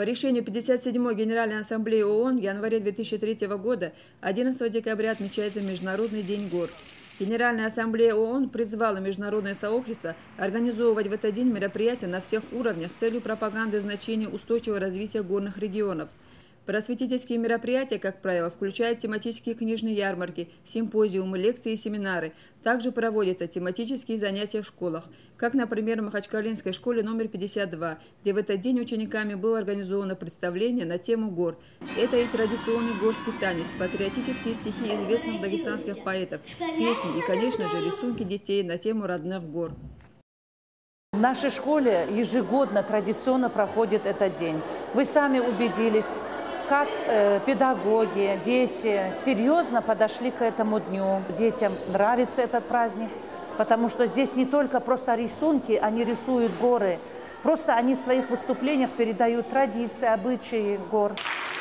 По решению 57-й Генеральной Ассамблеи ООН в январе 2003 года 11 декабря отмечается Международный день гор. Генеральная Ассамблея ООН призвала международное сообщество организовывать в этот день мероприятия на всех уровнях с целью пропаганды значения устойчивого развития горных регионов. Просветительские мероприятия, как правило, включают тематические книжные ярмарки, симпозиумы, лекции и семинары. Также проводятся тематические занятия в школах, как, например, в Махачкалинской школе номер 52, где в этот день учениками было организовано представление на тему гор. Это и традиционный горский танец, патриотические стихи известных дагестанских поэтов, песни и, конечно же, рисунки детей на тему родных гор. В нашей школе ежегодно традиционно проходит этот день. Вы сами убедились, как педагоги, дети серьезно подошли к этому дню. Детям нравится этот праздник, потому что здесь не только просто рисунки, они рисуют горы. Просто они в своих выступлениях передают традиции, обычаи гор.